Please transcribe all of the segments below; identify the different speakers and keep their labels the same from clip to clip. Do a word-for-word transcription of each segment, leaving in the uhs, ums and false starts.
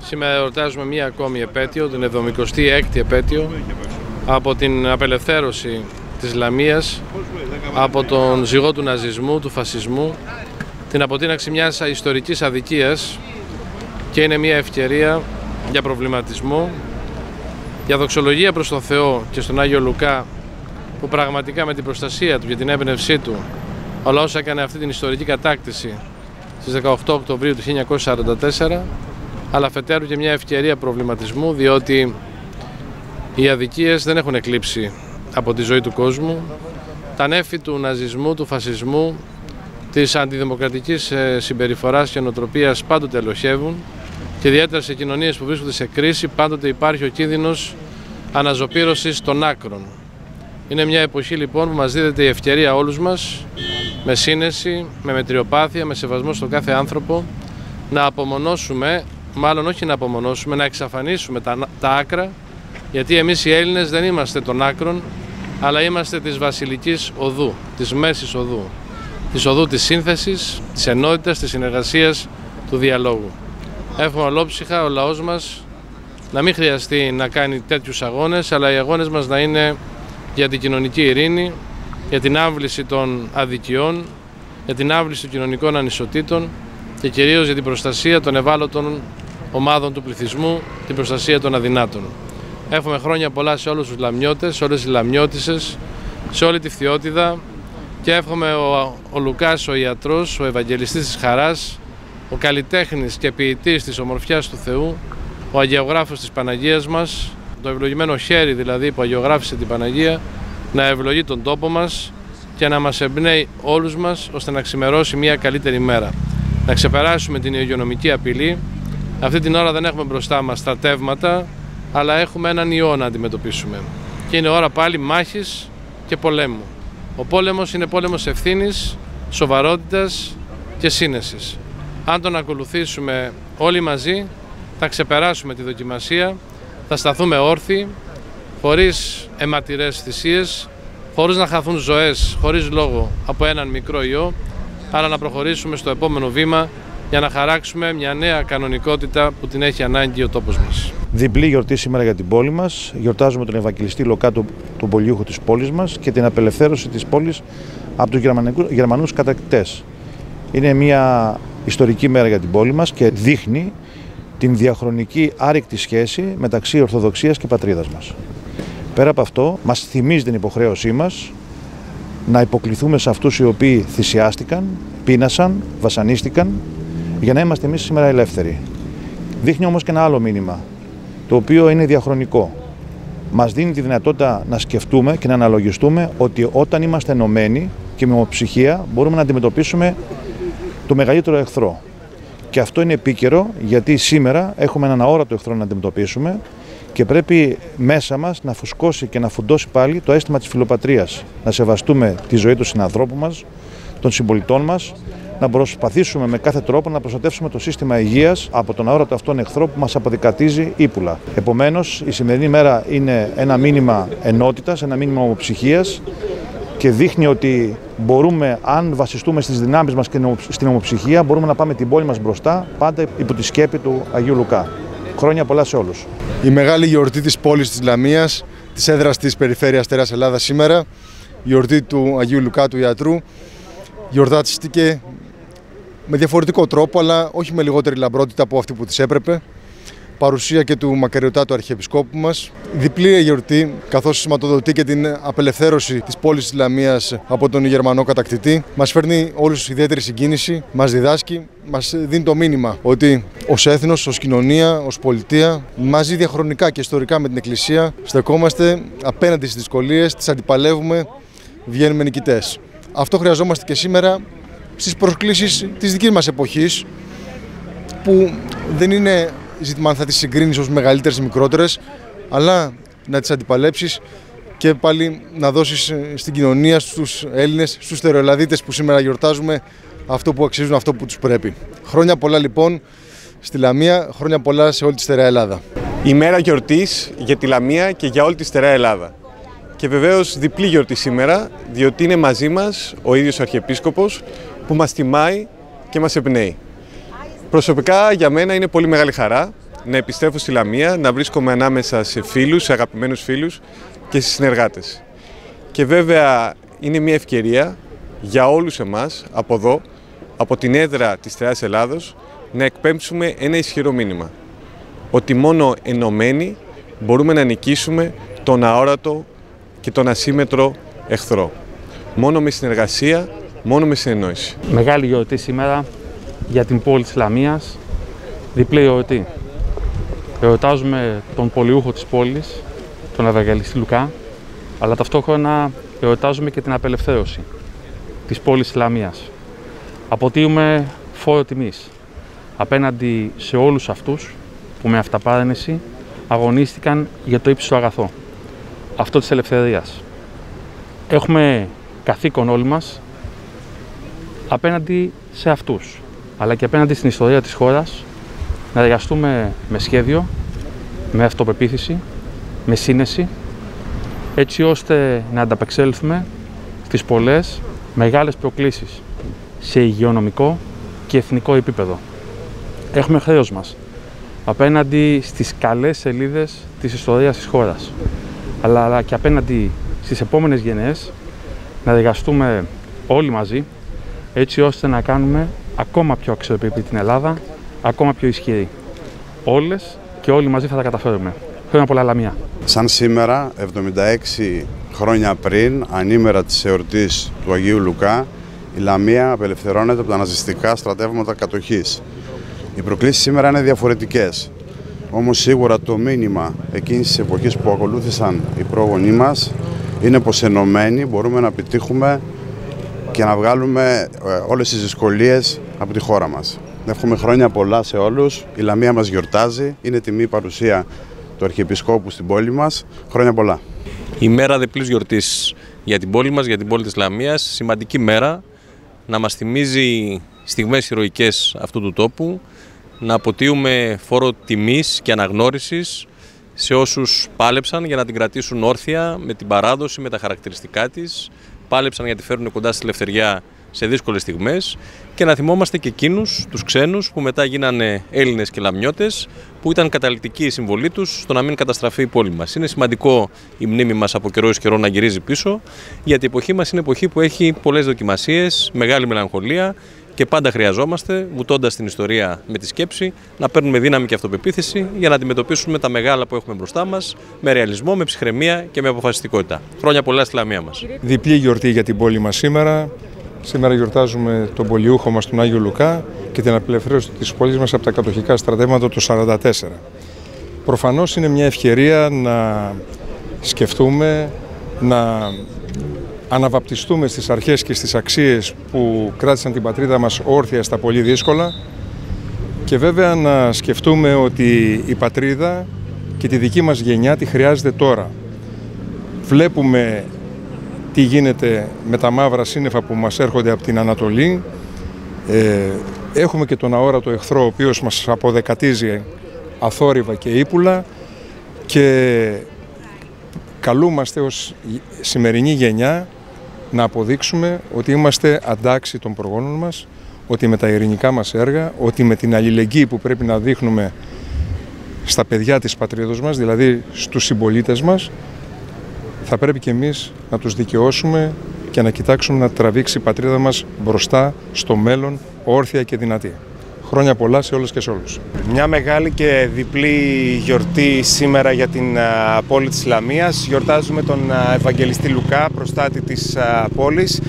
Speaker 1: Σήμερα εορτάζουμε μία ακόμη επέτειο, την εβδομηκοστή έκτη επέτειο από την απελευθέρωση της Λαμίας από τον ζυγό του ναζισμού, του φασισμού, την αποτείναξη μιας ιστορικής αδικίας, και είναι μια ευκαιρία για προβληματισμό, για δοξολογία προς τον Θεό και στον Άγιο Λουκά, που πραγματικά με την προστασία του και την έμπνευσή του ο λαός έκανε αυτή την ιστορική κατάκτηση στις δεκαοκτώ Οκτωβρίου του χίλια εννιακόσια σαράντα τέσσερα, αλλά αφετέρου και μια ευκαιρία προβληματισμού, διότι οι αδικίες δεν έχουν εκλείψει από τη ζωή του κόσμου. Τα νέφη του ναζισμού, του φασισμού, της αντιδημοκρατικής συμπεριφοράς και νοοτροπίας πάντοτε ελοχεύουν, και ιδιαίτερα σε κοινωνίες που βρίσκονται σε κρίση πάντοτε υπάρχει ο κίνδυνος αναζωπήρωσης των άκρων. Είναι μια εποχή λοιπόν που μας δίδεται η ευκαιρία όλους μας, με σύνεση, με μετριοπάθεια, με σεβασμό στον κάθε άνθρωπο, να απομονώσουμε, μάλλον όχι να απομονώσουμε, να εξαφανίσουμε τα, τα άκρα, γιατί εμείς οι Έλληνες δεν είμαστε των άκρων, αλλά είμαστε της βασιλικής οδού, της μέσης οδού, της οδού της σύνθεσης, της ενότητας, της συνεργασίας, του διαλόγου. Εύχομαι ολόψυχα ο λαός μας να μην χρειαστεί να κάνει τέτοιους αγώνες, αλλά οι αγώνες μας να είναι για την κοινωνική ειρήνη, για την άμβληση των αδικιών, για την άμβληση των κοινωνικών ανισοτήτων και κυρίως για την προστασία των ευάλωτων ομάδων του πληθυσμού, την προστασία των αδυνάτων. Εύχομαι χρόνια πολλά σε όλους τους λαμιώτες, σε όλες τις λαμιώτισσες, σε όλη τη Φθιώτιδα, και εύχομαι ο, ο Λουκάς, ο ιατρός, ο Ευαγγελιστής της χαράς, ο καλλιτέχνης και ποιητής της ομορφιάς του Θεού, ο αγιογράφος της Παναγίας μας, το ευλογημένο χέρι δηλαδή που αγιογράφησε την Παναγία, να ευλογεί τον τόπο μας και να μας εμπνέει όλους μας ώστε να ξημερώσει μια καλύτερη μέρα. Να ξεπεράσουμε την υγειονομική απειλή. Αυτή την ώρα δεν έχουμε μπροστά μας στρατεύματα, αλλά έχουμε έναν ιό να αντιμετωπίσουμε. Και είναι ώρα πάλι μάχης και πολέμου. Ο πόλεμος είναι πόλεμος ευθύνης, σοβαρότητας και σύνεσης. Αν τον ακολουθήσουμε όλοι μαζί, θα ξεπεράσουμε τη δοκιμασία, θα σταθούμε όρθιοι, χωρίς αιματηρές θυσίες, χωρίς να χαθούν ζωές, χωρίς λόγο από έναν μικρό ιό, αλλά να προχωρήσουμε στο επόμενο βήμα για να χαράξουμε μια νέα κανονικότητα που την έχει ανάγκη ο τόπος μας.
Speaker 2: Διπλή γιορτή σήμερα για την πόλη μας. Γιορτάζουμε τον Ευαγγελιστή Λουκά, τον πολιούχο της πόλης μας, και την απελευθέρωση της πόλης από τους Γερμανούς κατακτητές. Είναι μια ιστορική μέρα για την πόλη μας και δείχνει την διαχρονική άρρηκτη σχέση μεταξύ Ορθοδοξίας και πατρίδας μας. Πέρα από αυτό, μας θυμίζει την υποχρέωσή μας να υποκληθούμε σε αυτούς οι οποίοι θυσιάστηκαν, πείνασαν, βασανίστηκαν, για να είμαστε εμείς σήμερα ελεύθεροι. Δείχνει όμως και ένα άλλο μήνυμα, το οποίο είναι διαχρονικό. Μας δίνει τη δυνατότητα να σκεφτούμε και να αναλογιστούμε ότι όταν είμαστε ενωμένοι και με ομοψυχία μπορούμε να αντιμετωπίσουμε το μεγαλύτερο εχθρό. Και αυτό είναι επίκαιρο, γιατί σήμερα έχουμε έναν αόρατο εχθρό να αντιμετωπίσουμε και πρέπει μέσα μας να φουσκώσει και να φουντώσει πάλι το αίσθημα της φιλοπατρίας. Να σεβαστούμε τη ζωή του συνανθρώπου μας, των συμπολιτών μας, να προσπαθήσουμε με κάθε τρόπο να προστατεύσουμε το σύστημα υγείας από τον αόρατο αυτόν εχθρό που μας αποδικατίζει ύπουλα. Επομένως, η σημερινή μέρα είναι ένα μήνυμα ενότητας, ένα μήνυμα ομοψυχίας, και δείχνει ότι μπορούμε, αν βασιστούμε στις δυνάμεις μας και στην ομοψυχία, μπορούμε να πάμε την πόλη μας μπροστά, πάντα υπό τη σκέπη του Αγίου Λουκά. Χρόνια πολλά σε όλους.
Speaker 3: Η μεγάλη γιορτή της πόλης της Λαμίας, της έδρας της περιφέρειας Στερεάς Ελλάδας σήμερα, η γιορτή του Αγίου Λουκά του Ιατρού, γιορτάστηκε με διαφορετικό τρόπο, αλλά όχι με λιγότερη λαμπρότητα από αυτή που της έπρεπε. Παρουσία και του μακαριωτάτου Αρχιεπισκόπου μας. Διπλή γιορτή, καθώς σηματοδοτεί και την απελευθέρωση της πόλης της Λαμίας από τον Γερμανό κατακτητή. Μας φέρνει όλους ιδιαίτερη συγκίνηση, μας διδάσκει, μας δίνει το μήνυμα ότι ως έθνος, ως κοινωνία, ως πολιτεία, μαζί διαχρονικά και ιστορικά με την Εκκλησία, στεκόμαστε απέναντι στις δυσκολίες, τις αντιπαλεύουμε, βγαίνουμε νικητές. Αυτό χρειαζόμαστε και σήμερα στις προσκλήσεις της δικής μας εποχής, που δεν είναι ζήτημα αν θα τις συγκρίνεις ως μεγαλύτερες ή μικρότερες, αλλά να τις αντιπαλέψεις και πάλι να δώσεις στην κοινωνία, στους Έλληνες, στους Στερεοελλαδίτες που σήμερα γιορτάζουμε, αυτό που αξίζουν, αυτό που τους πρέπει. Χρόνια πολλά λοιπόν στη Λαμία, χρόνια πολλά σε όλη τη στερεά Ελλάδα.
Speaker 4: Η μέρα γιορτής για τη Λαμία και για όλη τη στερεά Ελλάδα. Και βεβαίως διπλή γιορτή σήμερα, διότι είναι μαζί μας ο ίδιος ο Αρχιεπίσκοπος που μας τιμάει και μας εμπνέει. Προσωπικά για μένα είναι πολύ μεγάλη χαρά να επιστρέφω στη Λαμία, να βρίσκομαι ανάμεσα σε φίλους, σε αγαπημένους φίλους και σε συνεργάτες. Και βέβαια είναι μια ευκαιρία για όλους εμάς από εδώ, από την έδρα της Στερεάς Ελλάδος, να εκπέμψουμε ένα ισχυρό μήνυμα. Ότι μόνο ενωμένοι μπορούμε να νικήσουμε τον αόρατο και τον ασύμετρο εχθρό. Μόνο με συνεργασία, μόνο με συνεννόηση.
Speaker 5: Μεγάλη γιορτή σήμερα για την πόλη της Λαμίας, διπλή γιορτή. Εορτάζουμε τον πολιούχο της πόλης, τον Ευαγγελιστή Λουκά, αλλά ταυτόχρονα εορτάζουμε και την απελευθέρωση της πόλης της Λαμίας. Αποτείουμε φόρο τιμής απέναντι σε όλους αυτούς που με αυταπάρνηση αγωνίστηκαν για το ύψιστο αγαθό, αυτό της ελευθερίας. Έχουμε καθήκον όλοι μας απέναντι σε αυτούς, αλλά και απέναντι στην ιστορία της χώρας, να εργαστούμε με σχέδιο, με αυτοπεποίθηση, με σύνεση, έτσι ώστε να ανταπεξέλθουμε στις πολλές μεγάλες προκλήσεις σε υγειονομικό και εθνικό επίπεδο. Έχουμε χρέος μας απέναντι στις καλές σελίδες της ιστορίας της χώρας, αλλά και απέναντι στις επόμενες γενναίες, να εργαστούμε όλοι μαζί, έτσι ώστε να κάνουμε ακόμα πιο αξιοπρεπή την Ελλάδα, ακόμα πιο ισχυρή. Όλες και όλοι μαζί θα τα καταφέρουμε. Χρόνια πολλά Λαμία.
Speaker 6: Σαν σήμερα, εβδομήντα έξι χρόνια πριν, ανήμερα της εορτής του Αγίου Λουκά, η Λαμία απελευθερώνεται από τα ναζιστικά στρατεύματα κατοχής. Οι προκλήσεις σήμερα είναι διαφορετικές. Όμως σίγουρα το μήνυμα εκείνης της εποχής που ακολούθησαν οι πρόγονοί μας είναι πως ενωμένοι μπορούμε να επιτύχουμε και να βγάλουμε όλες τις δυσκολίες από τη χώρα μας. Εύχομαι χρόνια πολλά σε όλους. Η Λαμία μας γιορτάζει. Είναι τιμή η παρουσία του Αρχιεπισκόπου στην πόλη μας. Χρόνια πολλά.
Speaker 7: Η μέρα διπλής γιορτής για την πόλη μας, για την πόλη της Λαμίας. Σημαντική μέρα να μας θυμίζει στιγμές ηρωικές αυτού του τόπου, να αποτείουμε φόρο τιμής και αναγνώρισης σε όσους πάλεψαν για να την κρατήσουν όρθια με την παράδοση, με τα χαρακτηριστικά της, πάλεψαν για να τη φέρουν κοντά στη ελευθεριά σε δύσκολες στιγμές, και να θυμόμαστε και εκείνους, τους ξένους, που μετά γίνανε Έλληνες και Λαμιώτες, που ήταν καταλυτική η συμβολή τους στο να μην καταστραφεί η πόλη μας. Είναι σημαντικό η μνήμη μας από καιρό εις καιρό να γυρίζει πίσω, γιατί η εποχή μας είναι εποχή που έχει πολλές δοκιμασίες, μεγάλη μελαγχολία, και πάντα χρειαζόμαστε, βουτώντας την ιστορία με τη σκέψη, να παίρνουμε δύναμη και αυτοπεποίθηση για να αντιμετωπίσουμε τα μεγάλα που έχουμε μπροστά μας με ρεαλισμό, με ψυχραιμία και με αποφασιστικότητα. Χρόνια πολλά στη Λαμία μας.
Speaker 8: Διπλή γιορτή για την πόλη μας σήμερα. Σήμερα γιορτάζουμε τον πολιούχο μας, τον Άγιο Λουκά, και την απελευθέρωση της πόλης μας από τα κατοχικά στρατεύματα του σαράντα τέσσερα. Προφανώς είναι μια ευκαιρία να σκεφτούμε, να αναβαπτιστούμε στις αρχές και στις αξίες που κράτησαν την πατρίδα μας όρθια στα πολύ δύσκολα, και βέβαια να σκεφτούμε ότι η πατρίδα και τη δική μας γενιά τη χρειάζεται τώρα. Βλέπουμε τι γίνεται με τα μαύρα σύννεφα που μας έρχονται από την Ανατολή. Ε, έχουμε και τον αόρατο εχθρό, ο οποίος μας αποδεκατίζει αθόρυβα και ύπουλα, και καλούμαστε ως σημερινή γενιά να αποδείξουμε ότι είμαστε αντάξιοι των προγόνων μας, ότι με τα ειρηνικά μας έργα, ότι με την αλληλεγγύη που πρέπει να δείχνουμε στα παιδιά της πατρίδος μας, δηλαδή στους συμπολίτες μας, θα πρέπει και εμείς να τους δικαιώσουμε και να κοιτάξουμε να τραβήξει η πατρίδα μας μπροστά στο μέλλον, όρθια και δυνατή. Χρόνια πολλά σε όλες και σε όλους.
Speaker 9: Μια μεγάλη και διπλή γιορτή σήμερα για την πόλη της Λαμίας. Γιορτάζουμε τον Ευαγγελιστή Λουκά, προστάτη της πόλης,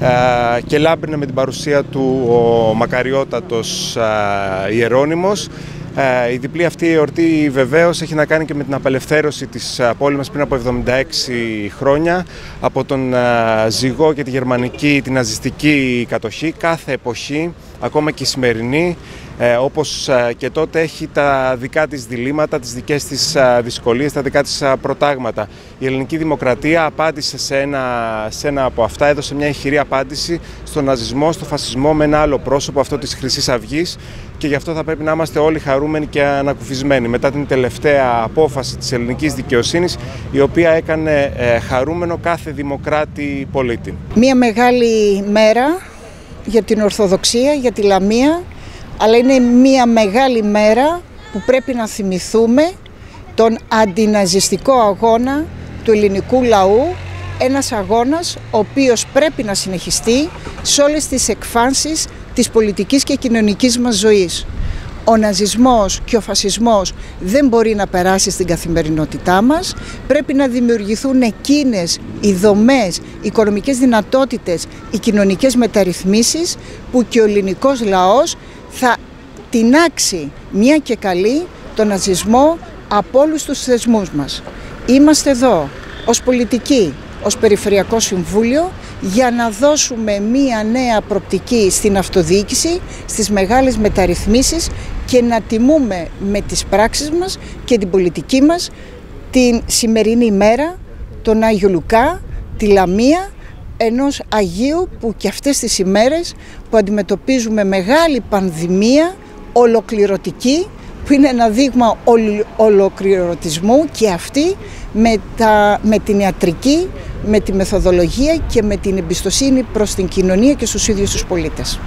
Speaker 9: και λάμπρινε με την παρουσία του ο μακαριότατος Ιερώνυμος. Η διπλή αυτή εορτή βεβαίως έχει να κάνει και με την απελευθέρωση της πόλης μας πριν από εβδομήντα έξι χρόνια από τον ζυγό και τη γερμανική, την ναζιστική κατοχή. Κάθε εποχή, ακόμα και η σημερινή, όπως και τότε, έχει τα δικά της διλήμματα, τις δικές της δυσκολίες, τα δικά της προτάγματα. Η ελληνική δημοκρατία απάντησε σε ένα, σε ένα από αυτά, έδωσε μια ηχηρή απάντηση στον ναζισμό, στο φασισμό, με ένα άλλο πρόσωπο, αυτό της Χρυσής Αυγής, και γι' αυτό θα πρέπει να είμαστε όλοι χαρούμενοι και ανακουφισμένοι μετά την τελευταία απόφαση της ελληνικής δικαιοσύνης, η οποία έκανε χαρούμενο κάθε δημοκράτη πολίτη.
Speaker 10: Μια μεγάλη μέρα για την Ορθοδοξία, για τη Λαμία, αλλά είναι μια μεγάλη μέρα που πρέπει να θυμηθούμε τον αντιναζιστικό αγώνα του ελληνικού λαού, ένας αγώνας ο οποίος πρέπει να συνεχιστεί σε όλες τις εκφάνσεις της πολιτικής και κοινωνικής μας ζωής. Ο ναζισμός και ο φασισμός δεν μπορεί να περάσει στην καθημερινότητά μας. Πρέπει να δημιουργηθούν εκείνες οι δομές, οι οικονομικές δυνατότητες, οι κοινωνικές μεταρρυθμίσεις που και ο ελληνικός λαός θα τινάξει μια και καλή τον ναζισμό από όλους τους θεσμούς μας. Είμαστε εδώ ως πολιτικοί, ως Περιφερειακό Συμβούλιο, για να δώσουμε μία νέα προπτική στην αυτοδιοίκηση, στις μεγάλες μεταρρυθμίσεις και να τιμούμε με τις πράξεις μας και την πολιτική μας την σημερινή ημέρα, τον Άγιο Λουκά, τη Λαμία, ενός Αγίου που και αυτές τις ημέρες που αντιμετωπίζουμε μεγάλη πανδημία ολοκληρωτική, που είναι ένα δείγμα ολ, ολοκληρωτισμού και αυτή με, τα, με την ιατρική, με τη μεθοδολογία και με την εμπιστοσύνη προς την κοινωνία και στους ίδιους τους πολίτες.